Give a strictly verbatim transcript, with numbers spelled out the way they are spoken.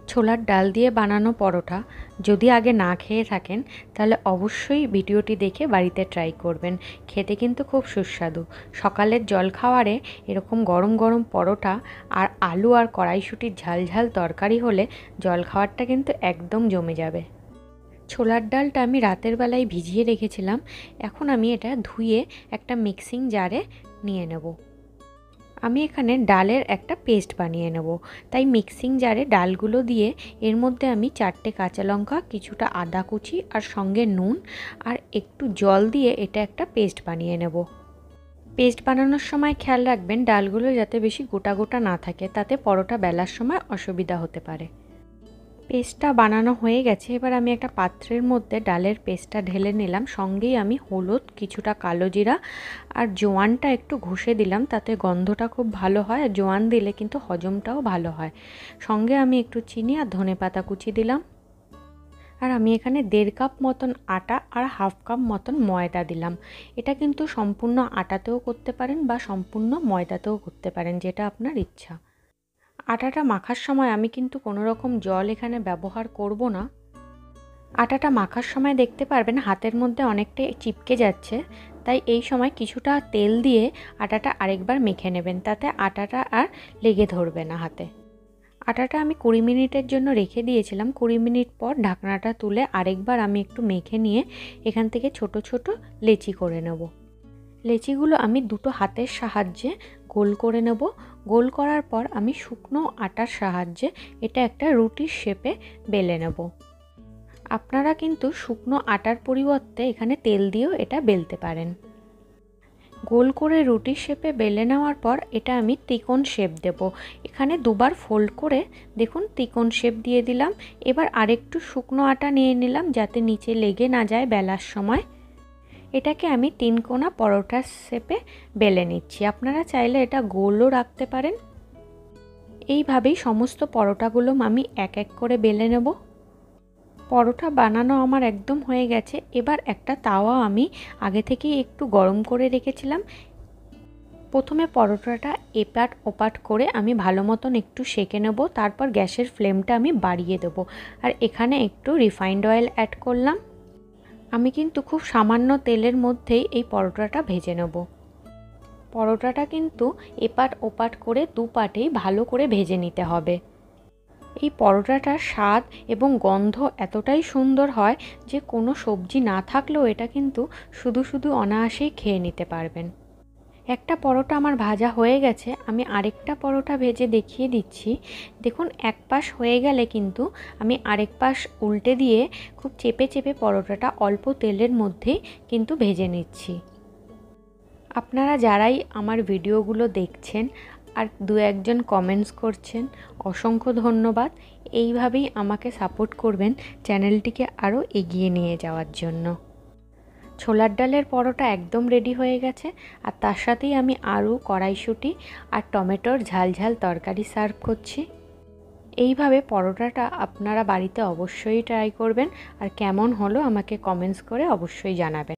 ছোলার ডাল দিয়ে বানানো পরোটা যদি আগে না খেয়ে থাকেন তাহলে অবশ্যই ভিডিওটি দেখে বাড়িতে ট্রাই করবেন। খেতে কিন্তু খুব সুস্বাদু। সকালের জলখাবারে এরকম গরম গরম পরোটা আর আলু আর কড়াইশুঁটির ঝাল ঝাল তরকারি হলে জলখাবারটা কিন্তু একদম জমে যাবে। ছোলার ডালটা আমি রাতের বেলায় ভিজিয়ে রেখেছিলাম। এখন আমি এটা ধুয়ে একটা মিক্সিং জারে নিয়ে নেব। আমি এখানে ডালের একটা পেস্ট বানিয়ে নেব, তাই মিক্সিং জারে ডালগুলো দিয়ে এর মধ্যে আমি চারটে কাঁচা লঙ্কা, কিছুটা আদা কুচি আর সঙ্গে নুন আর একটু জল দিয়ে এটা একটা পেস্ট বানিয়ে নেব। পেস্ট বানানোর সময় খেয়াল রাখবেন ডালগুলো যাতে বেশি গোটা গোটা না থাকে, তাতে পরোটা বেলার সময় অসুবিধা হতে পারে। পেস্টটা বানানো হয়ে গেছে। এবার আমি একটা পাত্রের মধ্যে ডালের পেস্টটা ঢেলে নিলাম। সঙ্গেই আমি হলুদ, কিছুটা কালো জিরা আর জোয়ানটা একটু ঘষে দিলাম, তাতে গন্ধটা খুব ভালো হয় আর জোয়ান দিলে কিন্তু হজমটাও ভালো হয়। সঙ্গে আমি একটু চিনি আর ধনেপাতা কুচি দিলাম। আর আমি এখানে দেড় কাপ মতন আটা আর হাফ কাপ মতন ময়দা দিলাম। এটা কিন্তু সম্পূর্ণ আটাতেও করতে পারেন বা সম্পূর্ণ ময়দাতেও করতে পারেন, যেটা আপনার ইচ্ছা। আটাটা মাখার সময় আমি কিন্তু কোনো রকম জল এখানে ব্যবহার করব না। আটাটা মাখার সময় দেখতে পারবেন হাতের মধ্যে অনেকটা চিপকে যাচ্ছে, তাই এই সময় কিছুটা তেল দিয়ে আটাটা আরেকবার মেখে নেবেন, তাতে আটাটা আর লেগে ধরবে না হাতে। আটাটা আমি কুড়ি মিনিটের জন্য রেখে দিয়েছিলাম। কুড়ি মিনিট পর ঢাকনাটা তুলে আরেকবার আমি একটু মেখে নিয়ে এখান থেকে ছোট ছোট লেচি করে নেব। লেচিগুলো আমি দুটো হাতের সাহায্যে গোল করে নেব। গোল করার পর আমি শুকনো আটার সাহায্যে এটা একটা রুটির শেপে বেলে নেব। আপনারা কিন্তু শুকনো আটার পরিবর্তে এখানে তেল দিয়েও এটা বেলতে পারেন। গোল করে রুটির শেপে বেলে নেওয়ার পর এটা আমি ত্রিকোণ শেপ দেব। এখানে দুবার ফোল্ড করে দেখুন ত্রিকোণ শেপ দিয়ে দিলাম। এবার আরেকটু শুকনো আটা নিয়ে নিলাম যাতে নিচে লেগে না যায় বেলার সময়। এটাকে আমি তিন কোনা পরোটার শেপে বেলে নিচ্ছি। আপনারা চাইলে এটা গোলও রাখতে পারেন। এইভাবেই সমস্ত পরোটাগুলো আমি এক এক করে বেলে নেব। পরোটা বানানো আমার একদম হয়ে গেছে। এবার একটা তাওয়া আমি আগে থেকেই একটু গরম করে রেখেছিলাম। প্রথমে পরোটাটা এপাট ওপাট করে আমি ভালো মতন একটু সেঁকে নেব। তারপর গ্যাসের ফ্লেমটা আমি বাড়িয়ে দেব। আর এখানে একটু রিফাইন্ড অয়েল অ্যাড করলাম। আমি কিন্তু খুব সামান্য তেলের মধ্যেই এই পরোটাটা ভেজে নেব। পরোটাটা কিন্তু এপাট ওপাট করে দু পাটেই ভালো করে ভেজে নিতে হবে। এই পরোটাটার স্বাদ এবং গন্ধ এতটাই সুন্দর হয় যে কোনো সবজি না থাকলেও এটা কিন্তু শুধু শুধু অনায়াসেই খেয়ে নিতে পারবেন। একটা পরোটা আমার ভাজা হয়ে গেছে। আমি আরেকটা পরোটা ভেজে দেখিয়ে দিচ্ছি। দেখুন এক পাশ হয়ে গেলে কিন্তু আমি আরেক পাশ উল্টে দিয়ে খুব চেপে চেপে পরোটাটা অল্প তেলের মধ্যেই কিন্তু ভেজে নিচ্ছি। আপনারা যারাই আমার ভিডিওগুলো দেখছেন আর দু একজন কমেন্টস করছেন, অসংখ্য ধন্যবাদ। এইভাবেই আমাকে সাপোর্ট করবেন চ্যানেলটিকে আরও এগিয়ে নিয়ে যাওয়ার জন্য। ছোলার ডালের পরোটা একদম রেডি হয়ে গেছে। আর তার সাথেই আমি আলু, কড়াইশুঁটি আর টমেটোর ঝাল ঝাল তরকারি সার্ভ করছি। এইভাবে পরোটাটা আপনারা বাড়িতে অবশ্যই ট্রাই করবেন। আর কেমন হলো আমাকে কমেন্টস করে অবশ্যই জানাবেন।